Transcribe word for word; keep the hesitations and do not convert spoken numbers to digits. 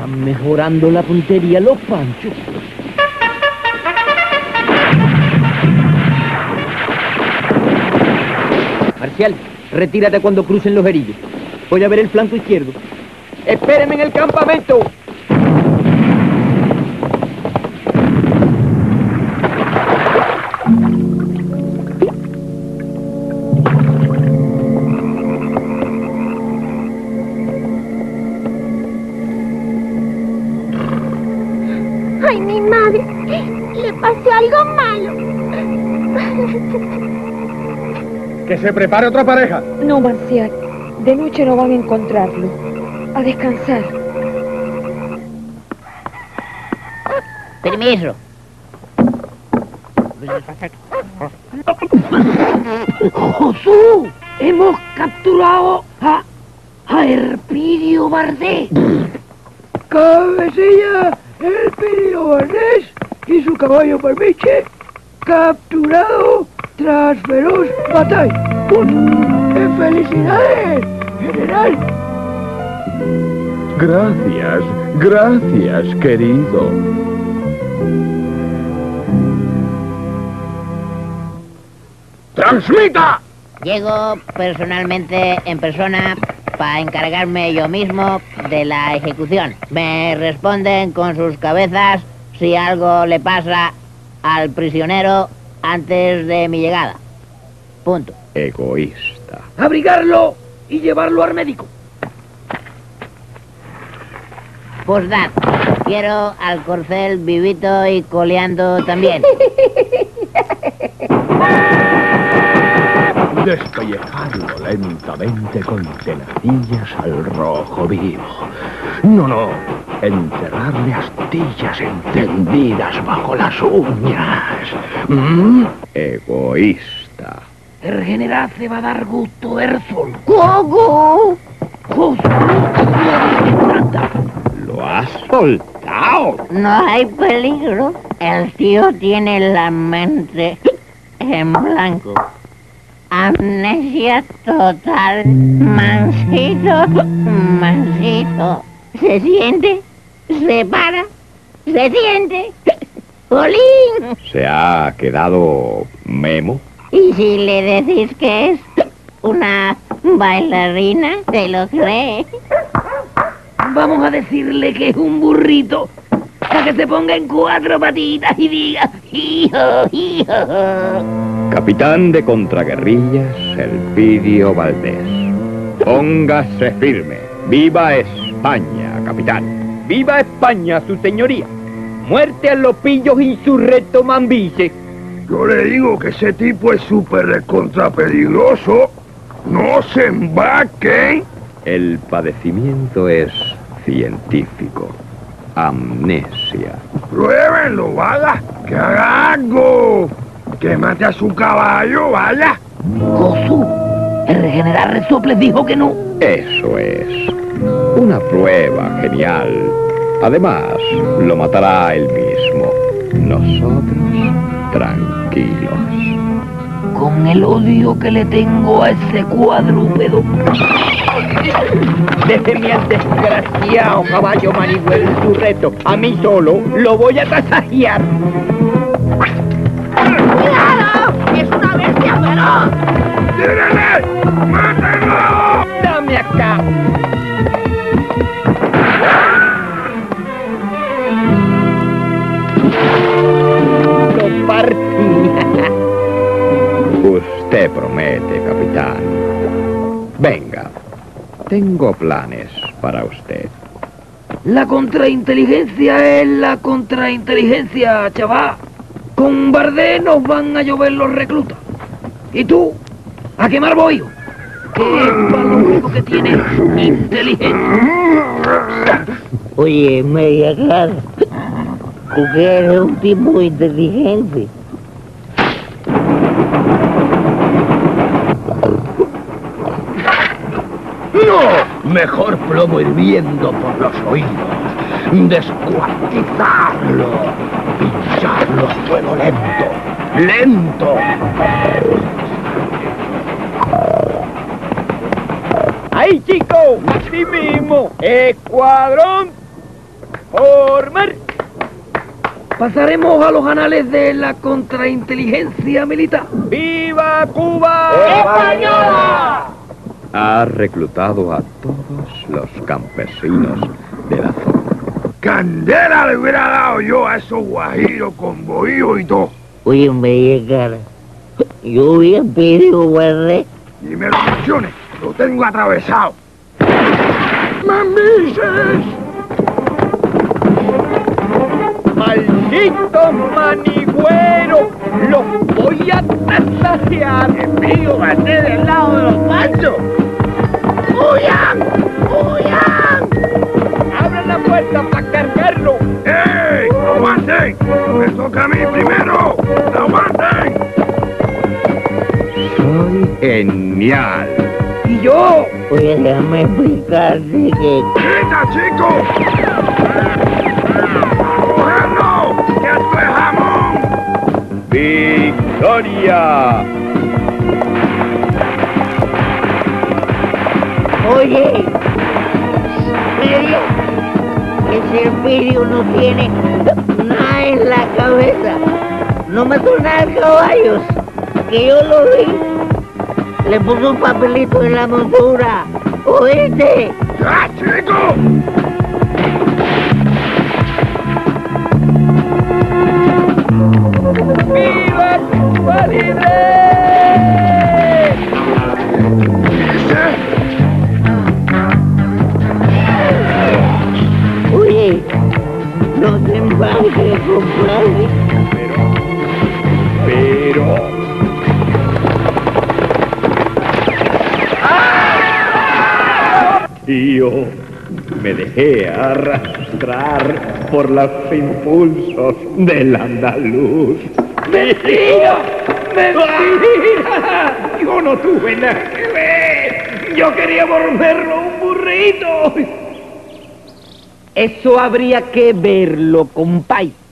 Están mejorando la puntería los panchos. Marcial, retírate cuando crucen los heridos. Voy a ver el flanco izquierdo. ¡Espérenme en el campamento! ¡Ay, mi madre! Le pasó algo malo. ¡Que se prepare otra pareja! No, Marcial. De noche no van a encontrarlo. A descansar. Permiso. ¡Josú! Hemos capturado a... a Elpidio Valdés. Cabecilla, Elpidio Valdés y su caballo Permiche, capturado tras feroz batalla. ¡Uh! ¡Felicidades, general! Gracias, gracias, querido. ¡Transmita! Llego personalmente en persona para encargarme yo mismo de la ejecución. Me responden con sus cabezas si algo le pasa al prisionero antes de mi llegada. Punto. Egoísta. Abrigarlo y llevarlo al médico. Postdata. Quiero al corcel vivito y coleando también. Despellejarlo lentamente con tenacillas al rojo vivo. No, no. Enterrarle astillas encendidas bajo las uñas. ¿Mm? Egoísta. El general se va a dar gusto él solo. ¡Gogo! ¡Josú! ¿Lo has soltado? No hay peligro. El tío tiene la mente en blanco. Amnesia total. Mansito, mansito. ¿Se siente? ¿Se para? ¿Se siente? ¡Jolín! ¿Se ha quedado Memo? ¿Y si le decís que es una bailarina, se lo cree? Vamos a decirle que es un burrito para que se ponga en cuatro patitas y diga hijo, hijo. Capitán de contraguerrillas, Elpidio Valdés. Póngase firme. ¡Viva España, capitán! ¡Viva España, su señoría! ¡Muerte a los pillos insurrectos mambiches! Yo le digo que ese tipo es súper recontra peligroso. ¡No se embaquen! El padecimiento es científico. Amnesia. Pruébenlo, vaya. Que haga algo. Que mate a su caballo, vaya. Josú, el general Resoples dijo que no. Eso es. Una prueba genial. Además, lo matará él mismo. Nosotros, tranquilos. Con el odio que le tengo a ese cuadrúpedo. Déjeme al desgraciado caballo manigüero en su reto. A mí solo lo voy a tasajear. ¡Cuidado! ¡Es una bestia feroz! ¡Tírele! ¡Mátenlo! Dame acá. Lo partí. Usted promete, capitán. Venga, tengo planes para usted. La contrainteligencia es la contrainteligencia, chaval. Con Valdés nos van a llover los reclutas. ¿Y tú? ¿A quemar bohío? Que es para lo único que tienes inteligencia. Oye, media cara. Porque eres un tipo inteligente. ¡No! Mejor plomo hirviendo por los oídos. Descuartizarlo. Pincharlo a fuego lento. ¡Lento! ¡Ahí, chico! ¡Así mismo! ¡Escuadrón! ¡Formar! Pasaremos a los anales de la contrainteligencia militar. ¡Viva Cuba! ¡Española! Ha reclutado a todos los campesinos de la zona. Candela le hubiera dado yo a esos guajiros con bohío y todo. Oye, me cara. Yo hubiera pedido guardé. Ni me lo menciones, lo tengo atravesado. ¡Mamises! ¡Maldito manigüero! ¡Los voy a tasajear! Mío, gané del lado de los panchos. ¡Huyan! ¡Huyan! ¡Abran la puerta para cargarlo! ¡Ey! ¡Aguanten! ¡Me toca a mí primero! ¡Aguanten! Soy genial. Y yo, Oye, déjame explicarte que... ¡Quita, chico! ¡A cogerlo! ¡Que esto es jamón! ¡Victoria! Oye, ¿serio? Ese Elpidio no tiene nada en la cabeza. No mató nada de caballos, que yo lo vi. Le puso un papelito en la montura. ¿Oíste? ¡Ya, chico! ¡Viva Cuba libre! ¿Dice? Oye, no te enfades, compadre. Pero... Pero... Y yo me dejé arrastrar por los impulsos del andaluz. ¡mentira! ¡Mentira! Yo no tuve nada que ver. Yo quería volverlo un burrito. Eso habría que verlo, compay.